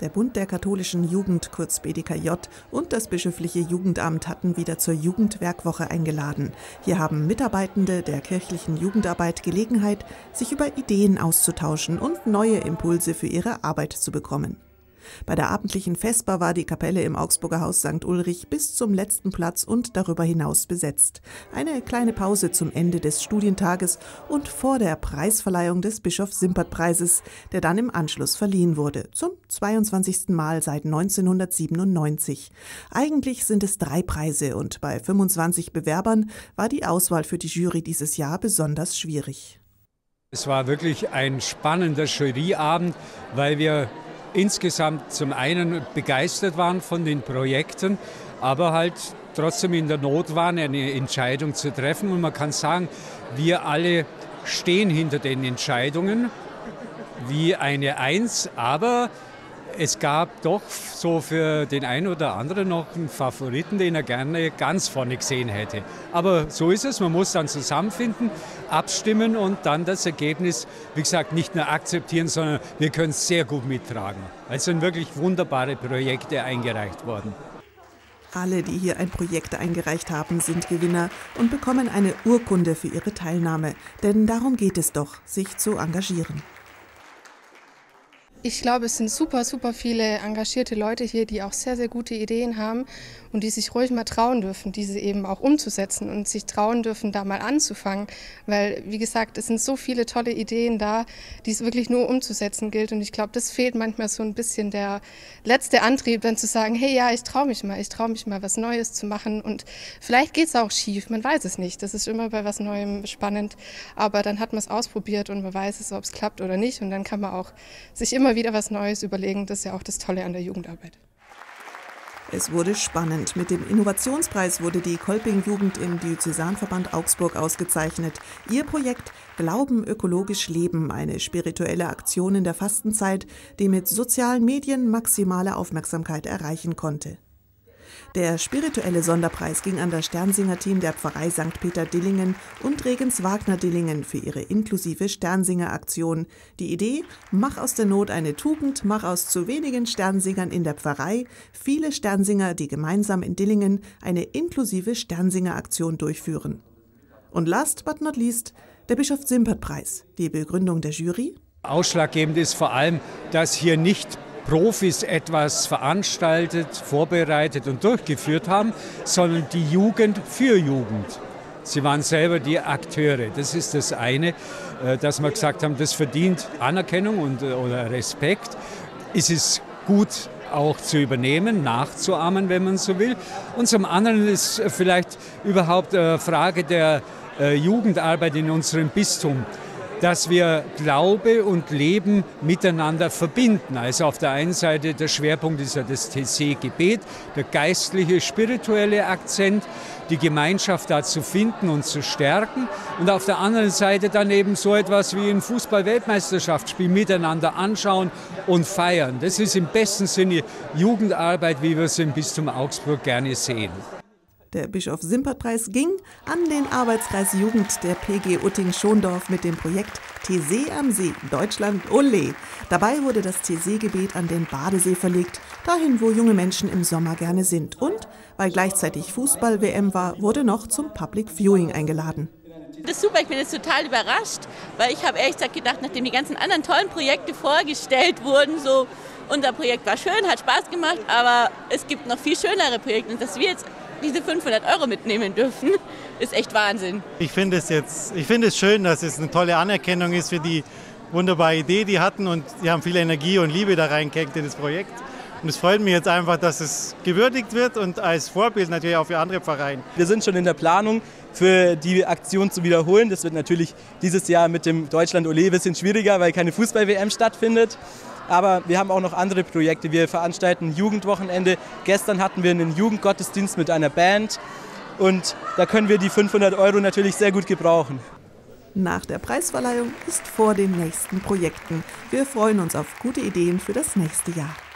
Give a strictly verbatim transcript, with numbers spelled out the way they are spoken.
Der Bund der katholischen Jugend, kurz B D K J, und das bischöfliche Jugendamt hatten wieder zur Jugendwerkwoche eingeladen. Hier haben Mitarbeitende der kirchlichen Jugendarbeit Gelegenheit, sich über Ideen auszutauschen und neue Impulse für ihre Arbeit zu bekommen. Bei der abendlichen Vesper war die Kapelle im Augsburger Haus Sankt Ulrich bis zum letzten Platz und darüber hinaus besetzt. Eine kleine Pause zum Ende des Studientages und vor der Preisverleihung des Bischof-Simpert-Preises, der dann im Anschluss verliehen wurde, zum zweiundzwanzigsten Mal seit neunzehnhundertsiebenundneunzig. Eigentlich sind es drei Preise und bei fünfundzwanzig Bewerbern war die Auswahl für die Jury dieses Jahr besonders schwierig. Es war wirklich ein spannender Juryabend, weil wir insgesamt zum einen begeistert waren von den Projekten, aber halt trotzdem in der Not waren, eine Entscheidung zu treffen. Und man kann sagen, wir alle stehen hinter den Entscheidungen wie eine Eins, aber es gab doch so für den einen oder anderen noch einen Favoriten, den er gerne ganz vorne gesehen hätte. Aber so ist es, man muss dann zusammenfinden, abstimmen und dann das Ergebnis, wie gesagt, nicht nur akzeptieren, sondern wir können es sehr gut mittragen. Es sind wirklich wunderbare Projekte eingereicht worden. Alle, die hier ein Projekt eingereicht haben, sind Gewinner und bekommen eine Urkunde für ihre Teilnahme. Denn darum geht es doch, sich zu engagieren. Ich glaube, es sind super, super viele engagierte Leute hier, die auch sehr, sehr gute Ideen haben und die sich ruhig mal trauen dürfen, diese eben auch umzusetzen und sich trauen dürfen, da mal anzufangen. Weil, wie gesagt, es sind so viele tolle Ideen da, die es wirklich nur umzusetzen gilt. Und ich glaube, das fehlt manchmal so ein bisschen der letzte Antrieb, dann zu sagen, hey, ja, ich traue mich mal, ich traue mich mal, was Neues zu machen. Und vielleicht geht es auch schief, man weiß es nicht. Das ist immer bei was Neuem spannend. Aber dann hat man es ausprobiert und man weiß es, ob es klappt oder nicht. Und dann kann man auch sich immer wieder was Neues überlegen. Das ist ja auch das Tolle an der Jugendarbeit. Es wurde spannend. Mit dem Innovationspreis wurde die Kolping-Jugend im Diözesanverband Augsburg ausgezeichnet. Ihr Projekt Glauben ökologisch leben, eine spirituelle Aktion in der Fastenzeit, die mit sozialen Medien maximale Aufmerksamkeit erreichen konnte. Der spirituelle Sonderpreis ging an das Sternsinger-Team der Pfarrei Sankt Peter-Dillingen und Regens Wagner-Dillingen für ihre inklusive Sternsinger-Aktion. Die Idee: Mach aus der Not eine Tugend, mach aus zu wenigen Sternsingern in der Pfarrei viele Sternsinger, die gemeinsam in Dillingen eine inklusive Sternsinger-Aktion durchführen. Und last but not least, der Bischof-Simpert-Preis. Die Begründung der Jury: Ausschlaggebend ist vor allem, dass hier nicht Profis etwas veranstaltet, vorbereitet und durchgeführt haben, sondern die Jugend für Jugend. Sie waren selber die Akteure. Das ist das eine, dass wir gesagt haben, das verdient Anerkennung und, oder Respekt. Es ist gut auch zu übernehmen, nachzuahmen, wenn man so will. Und zum anderen ist vielleicht überhaupt eine Frage der Jugendarbeit in unserem Bistum, dass wir Glaube und Leben miteinander verbinden. Also auf der einen Seite der Schwerpunkt ist ja das T C-Gebet, der geistliche, spirituelle Akzent, die Gemeinschaft da zu finden und zu stärken. Und auf der anderen Seite dann eben so etwas wie ein Fußball-Weltmeisterschaftsspiel miteinander anschauen und feiern. Das ist im besten Sinne Jugendarbeit, wie wir es im Bistum Augsburg gerne sehen. Der Bischof-Simpert-Preis ging an den Arbeitskreis Jugend der P G Utting-Schondorf mit dem Projekt T See am See, Deutschland, ole! Dabei wurde das T See-Gebet an den Badesee verlegt, dahin, wo junge Menschen im Sommer gerne sind. Und, weil gleichzeitig Fußball-W M war, wurde noch zum Public Viewing eingeladen. Das ist super, ich bin jetzt total überrascht, weil ich habe ehrlich gesagt gedacht, nachdem die ganzen anderen tollen Projekte vorgestellt wurden, so, unser Projekt war schön, hat Spaß gemacht, aber es gibt noch viel schönere Projekte und dass wir jetzt diese fünfhundert Euro mitnehmen dürfen, ist echt Wahnsinn. Ich finde es jetzt, ich finde es schön, dass es eine tolle Anerkennung ist für die wunderbare Idee, die hatten, und die haben viel Energie und Liebe da reingehängt in das Projekt. Und es freut mich jetzt einfach, dass es gewürdigt wird und als Vorbild natürlich auch für andere Vereine. Wir sind schon in der Planung, für die Aktion zu wiederholen. Das wird natürlich dieses Jahr mit dem Deutschland Ole ein bisschen schwieriger, weil keine Fußball-W M stattfindet. Aber wir haben auch noch andere Projekte. Wir veranstalten ein Jugendwochenende. Gestern hatten wir einen Jugendgottesdienst mit einer Band. Und da können wir die fünfhundert Euro natürlich sehr gut gebrauchen. Nach der Preisverleihung ist vor den nächsten Projekten. Wir freuen uns auf gute Ideen für das nächste Jahr.